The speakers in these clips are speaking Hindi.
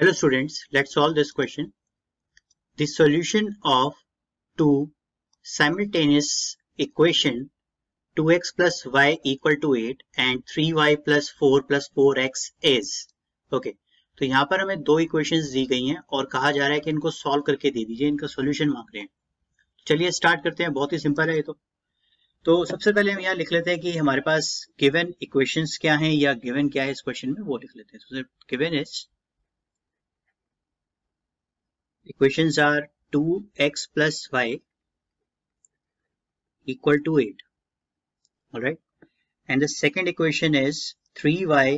Hello students, let's solve this question. The solution of two simultaneous equation 2x plus y equal to 8 and 3y plus 4 plus 4x is. Okay, तो यहाँ पर हमें दो इक्वेशंस दी गई हैं और कहा जा रहा है कि इनको सॉल्व करके दे दीजिए, इनका सॉल्यूशन मांग रहे हैं। चलिए स्टार्ट करते हैं, बहुत ही सिंपल है ये तो सबसे पहले हम यहाँ लिख लेते हैं कि हमारे पास गिवन इक्वेशंस क्या हैं या गिवन क्या है इस क्वेश्चन में, वो लिख लेते हैं। तो given is equations are 2x plus y equal to 8. Alright. And the second equation is 3y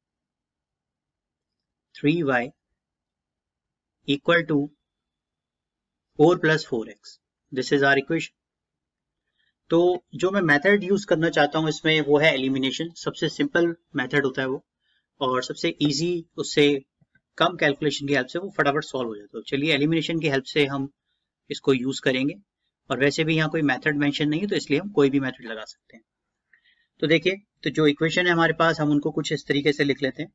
equal to 4 plus 4x. This is our equation. तो जो मैं मेथड यूज करना चाहता हूं इसमें वो है एलिमिनेशन। सबसे सिंपल मेथड होता है वो, और सबसे इजी, उससे कम कैलकुलेशन की हेल्प से वो फटाफट सॉल्व हो जाता है। चलिए एलिमिनेशन की हेल्प से हम इसको यूज करेंगे, और वैसे भी यहाँ कोई मेथड मेंशन नहीं है तो इसलिए हम कोई भी मेथड लगा सकते हैं। तो देखिए, तो जो इक्वेशन है हमारे पास, हम उनको कुछ इस तरीके से लिख लेते हैं।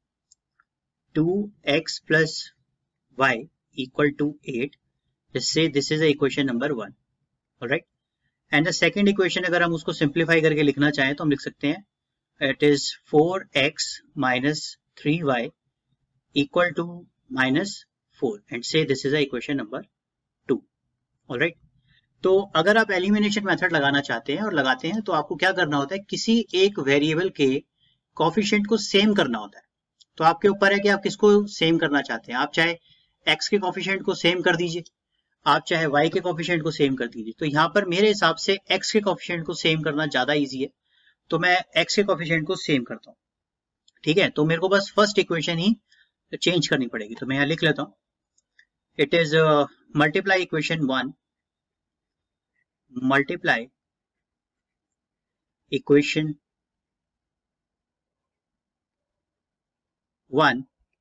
2x plus y equal to 8. Let's say this is equation number 1. Alright. And the second equation अगर हम उसको सिंप्लीफाई करके लिखना चाहें तो हम लिख सकते हैं it is 4x minus 3y equal to minus 4 and say this is a equation number 2. Alright. तो अगर आप एलिमिनेशन मेथड लगाना चाहते हैं और लगाते हैं तो आपको क्या करना होता है, किसी एक वेरिएबल के कोफिशिएंट को सेम करना होता है। तो आपके ऊपर है कि आप किसको सेम करना चाहते हैं। आप चाहे x के कोफिशिएंट को सेम कर दीजिए, आप चाहे y के कोफिशिएंट को सेम कर दीजिए। तो यहाँ पर मेरे हिसाब से x के कोफिशिएंट को सेम करना ज्यादा इजी है, तो मैं x के कोफिशिएंट को सेम करता हूँ। ठीक है, तो मेरे को बस फर्स्ट इक्वेशन ही चेंज करनी पड़ेगी। तो मैं यहाँ लिख लेता हूँ, it is multiply equation 1 multiply equation 1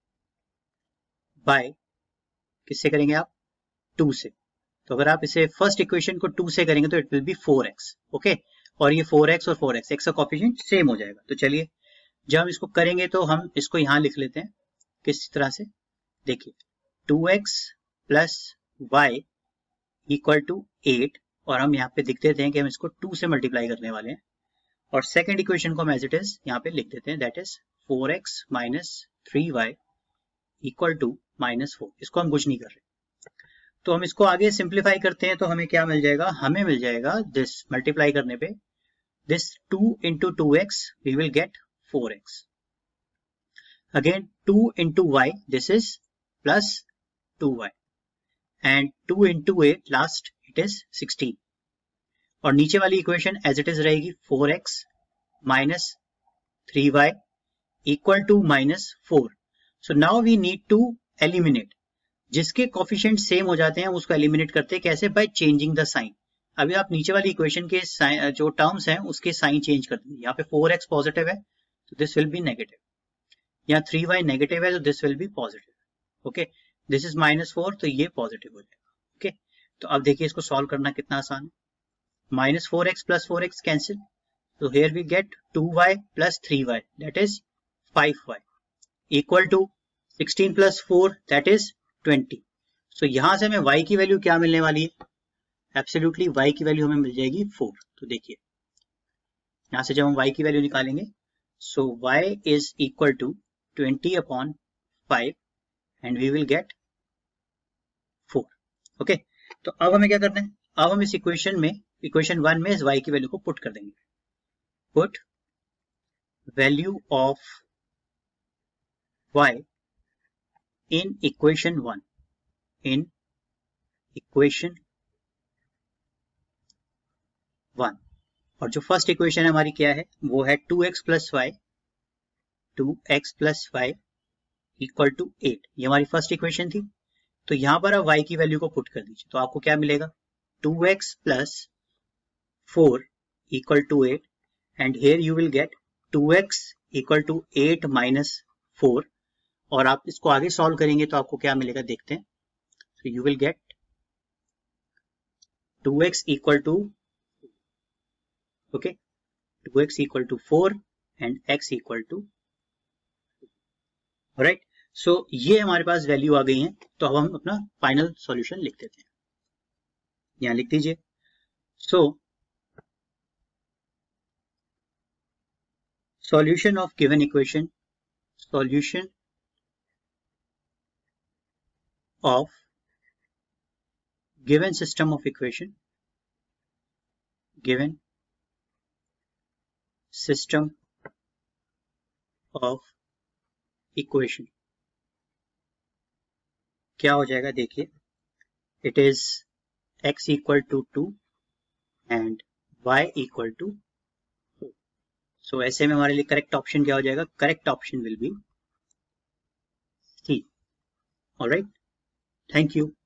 by किससे करेंगे आप, 2 से। तो अगर आप इसे फर्स्ट इक्वेशन को 2 से करेंगे तो it will be 4x। Okay, और ये 4x और 4x, x का कोफिशिएंट सेम हो जाएगा। तो चलिए जब हम इसको करेंगे तो हम इसको यहां लिख लेते हैं किस तरह से। देखिए 2x plus y equal to 8, और हम यहाँ पे लिख देते हैं कि हम इसको 2 से मल्टीप्लाई करने वाले हैं, और सेकंड इक्वेशन को हम एज इट इज यहाँ पे लिख देते हैं, that is 4x minus 3y equal to minus 4। इसको हम कुछ नहीं कर रहे। तो हम इसको आगे सिंप्लीफाई करते हैं तो हमें क्या मिल जाएगा, हमें मिल जाएगा दिस, मल्टीप्लाई करने पे this 2 into 2x we will get 4x. Again 2 into y, this is plus 2y, and 2 into 8 last it is 16, और नीचे वाली इक्वेशन एज इट इज रहेगी 4x minus 3y equal to minus 4. So now we need to eliminate. जिसके कोफिशिएंट सेम हो जाते हैं उसको एलिमिनेट करते हैं, कैसे, बाय चेंजिंग द साइन। अभी आप नीचे वाली इक्वेशन के जो टर्म्स हैं उसके साइन चेंज कर देंगे। यहाँ पे 4x पॉजिटिव है तो दिस विल बी नेगेटिव, यहाँ 3y नेगेटिव है तो this will be positive. Okay, this is minus 4 तो ये पॉजिटिव हो जाएगा। ओके, तो अब देखिए इसको सॉल्व करना कितना आसान है। Minus 4x plus 4x cancel, तो here we get 2y plus 3y that is 5y equal to 16 plus 4 that is 20। So यहां से हमें y की वैल्यू क्या मिलने वाली है, एब्सोल्युटली y की वैल्यू हमें मिल जाएगी 4। तो देखिए यहां से जब हम y की वैल्यू निकालेंगे, so y is equal to 20 upon 5 and we will get 4। Okay, तो अब हमें क्या करना है, अब हम इस इक्वेशन में, इक्वेशन 1 में इस y की वैल्यू को पुट कर देंगे। Put value of y in equation 1, in equation 1, और जो फर्स्ट इक्वेशन हमारी क्या है वो है 2x plus y equal to 8। ये हमारी फर्स्ट इक्वेशन थी। तो यहां पर आप y की वैल्यू को पुट कर दीजिए, तो आपको क्या मिलेगा, 2x plus 4 equal to 8, and here you will get 2x equal to 8 minus 4, और आप इसको आगे सॉल्व करेंगे तो आपको क्या मिलेगा देखते हैं। तो you will get 2x equal to, okay, 2x equal to 4 and x equal to, right. So ये हमारे पास वैल्यू आ गई है, तो अब हम अपना फाइनल सॉल्यूशन लिख देते हैं। यहाँ लिख दीजिए। सो solution of given equation, solution of given system of equation, given system of equation क्या हो जाएगा, देखिए, it is x equal to 2 and y equal to 4. So ऐसे में हमारे लिए करेक्ट ऑप्शन क्या हो जाएगा, correct option will be C. Alright, thank you.